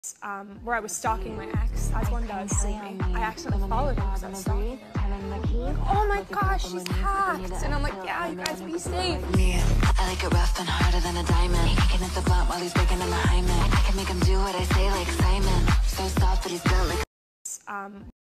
Where I was stalking my ex, as one does. I accidentally followed him because I was stalking him. Oh my gosh, she's hacked! And I'm like, yeah, you guys be safe. I like it rough and harder than a diamond. He can hit the blunt while he's breaking in the hymen. I can make him do what I say like Simon. So soft, but he's built like